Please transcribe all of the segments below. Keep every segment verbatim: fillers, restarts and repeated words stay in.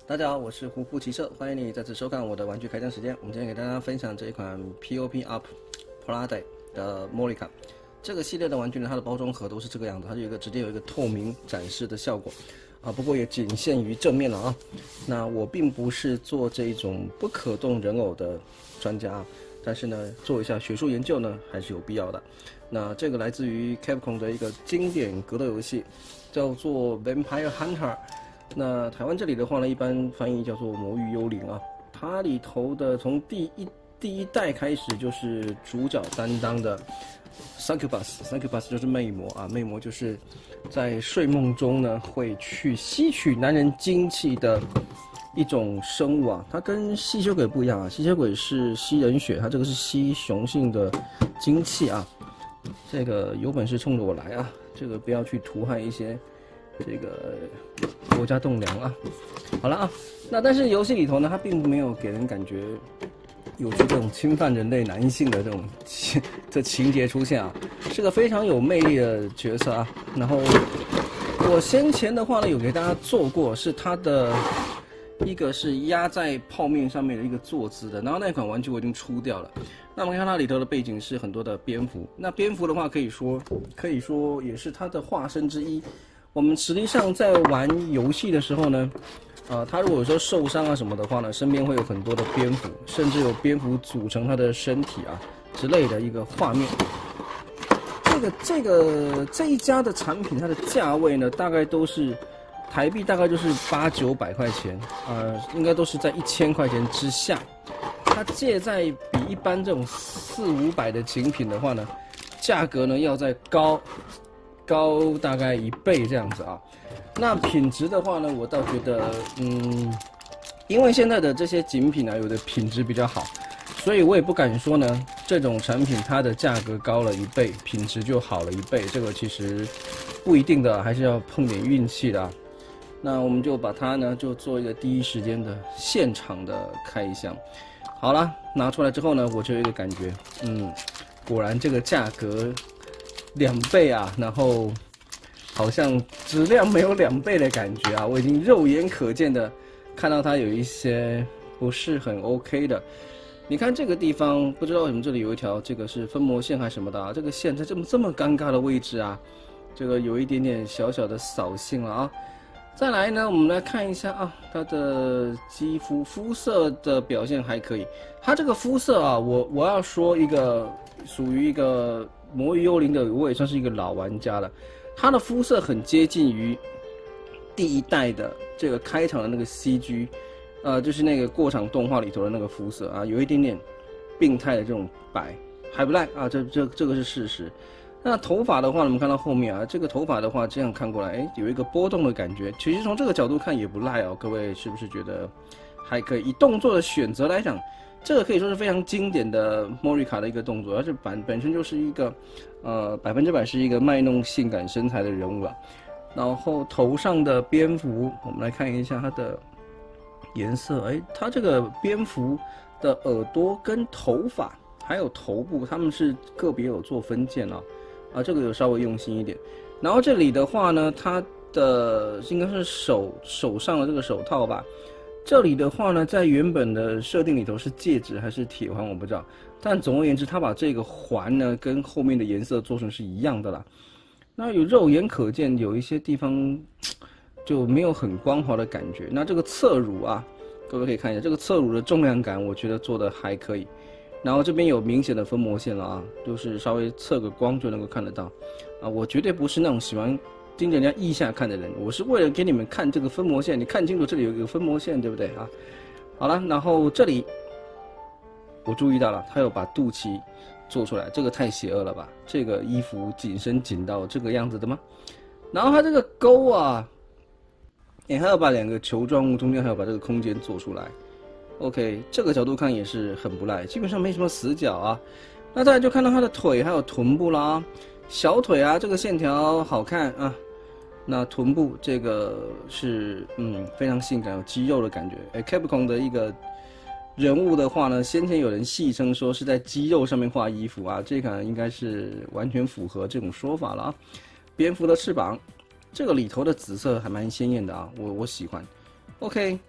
大家好，我是胡胡骑射，欢迎你再次收看我的玩具开箱时间。我们今天给大家分享这一款 P O P Up Prada 的 Morica。这个系列的玩具呢，它的包装盒都是这个样子，它有一个直接有一个透明展示的效果啊，不过也仅限于正面了啊。那我并不是做这种不可动人偶的专家啊，但是呢，做一下学术研究呢还是有必要的。那这个来自于 Capcom 的一个经典格斗游戏，叫做 Vampire Hunter。那台湾这里的话呢，一般翻译叫做魔域幽灵啊。它里头的从第一第一代开始就是主角担当的 Succubus，Succubus 就是魅魔啊，魅魔就是在睡梦中呢会去吸取男人精气的一种生物啊。它跟吸血鬼不一样啊，吸血鬼是吸人血，它这个是吸雄性的精气啊。这个有本事冲着我来啊！这个不要去屠害一些这个国家栋梁啊！好了啊，那但是游戏里头呢，它并没有给人感觉有这种侵犯人类男性的这种情这情节出现啊，是个非常有魅力的角色啊。然后我先前的话呢，有给大家做过，是它的一个是压在泡面上面的一个坐姿的，然后那款玩具我已经出掉了。那我们看它里头的背景是很多的蝙蝠，那蝙蝠的话可以说可以说也是它的化身之一。我们实际上在玩游戏的时候呢，呃，它如果说受伤啊什么的话呢，身边会有很多的蝙蝠，甚至有蝙蝠组成它的身体啊之类的一个画面。这个这个这一家的产品，它的价位呢，大概都是台币大概就是八九百块钱，呃，应该都是在一千块钱之下。它介在比一般这种四五百的精品的话呢，价格呢要再高高大概一倍这样子啊。那品质的话呢，我倒觉得，嗯，因为现在的这些精品啊，有的品质比较好，所以我也不敢说呢，这种产品它的价格高了一倍，品质就好了一倍，这个其实不一定的，还是要碰点运气的啊。那我们就把它呢，就做一个第一时间的现场的开箱。好了，拿出来之后呢，我就有一个感觉，嗯，果然这个价格两倍啊，然后好像质量没有两倍的感觉啊，我已经肉眼可见的看到它有一些不是很 OK 的。你看这个地方，不知道为什么这里有一条，这个是分膜线还是什么的啊？这个线在这么这么尴尬的位置啊，这个有一点点小小的扫兴了啊。再来呢，我们来看一下啊，它的肌肤肤色的表现还可以。它这个肤色啊，我我要说一个属于一个魔域幽灵的，我也算是一个老玩家了。它的肤色很接近于第一代的这个开场的那个 C G， 呃，就是那个过场动画里头的那个肤色啊，有一点点病态的这种白，还不赖啊，这这这个是事实。那头发的话，我们看到后面啊，这个头发的话，这样看过来，哎，有一个波动的感觉。其实从这个角度看也不赖哦，各位是不是觉得还可以？以动作的选择来讲，这个可以说是非常经典的莫瑞卡的一个动作，而且本本身就是一个，呃，百分之百是一个卖弄性感身材的人物了。然后头上的蝙蝠，我们来看一下它的颜色，哎，它这个蝙蝠的耳朵跟头发还有头部，它们是个别有做分件啊。啊，这个有稍微用心一点。然后这里的话呢，它的应该是手手上的这个手套吧。这里的话呢，在原本的设定里头是戒指还是铁环，我不知道。但总而言之，它把这个环呢跟后面的颜色做成是一样的啦。那有肉眼可见，有一些地方就没有很光滑的感觉。那这个侧乳啊，各位可以看一下，这个侧乳的重量感，我觉得做的还可以。然后这边有明显的分膜线了啊，就是稍微测个光就能够看得到，啊，我绝对不是那种喜欢盯着人家腋下看的人，我是为了给你们看这个分膜线，你看清楚这里有一个分膜线，对不对啊？好了，然后这里我注意到了，他有把肚脐做出来，这个太邪恶了吧？这个衣服紧身紧到这个样子的吗？然后它这个钩啊，哎，还要把两个球状物中间还要把这个空间做出来。OK， 这个角度看也是很不赖，基本上没什么死角啊。那再来就看到他的腿还有臀部啦，小腿啊，这个线条好看啊。那臀部这个是嗯非常性感，有肌肉的感觉。哎 ，Capcom 的一个人物的话呢，先前有人戏称说是在肌肉上面画衣服啊，这个应该是完全符合这种说法了啊。蝙蝠的翅膀，这个里头的紫色还蛮鲜艳的啊，我我喜欢。OK。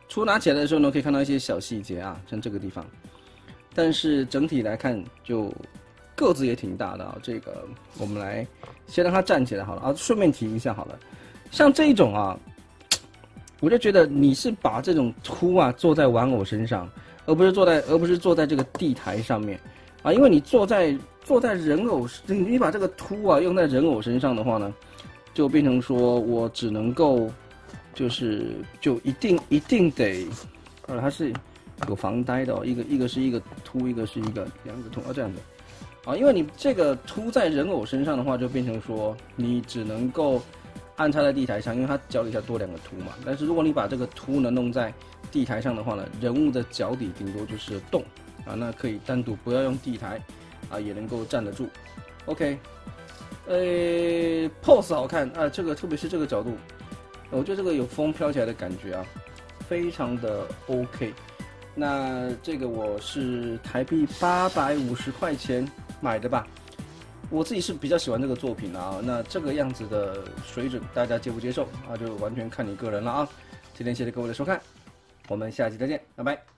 初拿起来的时候呢，可以看到一些小细节啊，像这个地方。但是整体来看，就个子也挺大的啊。这个我们来先让它站起来好了啊，顺便提一下好了。像这一种啊，我就觉得你是把这种凸啊坐在玩偶身上，而不是坐在而不是坐在这个地台上面啊，因为你坐在坐在人偶，你你把这个凸啊用在人偶身上的话呢，就变成说我只能够就是就一定一定得，呃，它是有防呆的哦，一个一个是一个凸，一个是一个两个凸啊这样子。啊，因为你这个凸在人偶身上的话，就变成说你只能够安插在地台上，因为它脚底下多两个凸嘛。但是如果你把这个凸呢弄在地台上的话呢，人物的脚底顶多就是洞啊，那可以单独不要用地台啊，也能够站得住。OK， 呃 ，pose 好看啊，这个特别是这个角度，我觉得这个有风飘起来的感觉啊，非常的 OK。那这个我是台币八百五十块钱买的吧，我自己是比较喜欢这个作品啊。那这个样子的水准，大家接不接受啊？就完全看你个人了啊。今天谢谢各位的收看，我们下期再见，拜拜。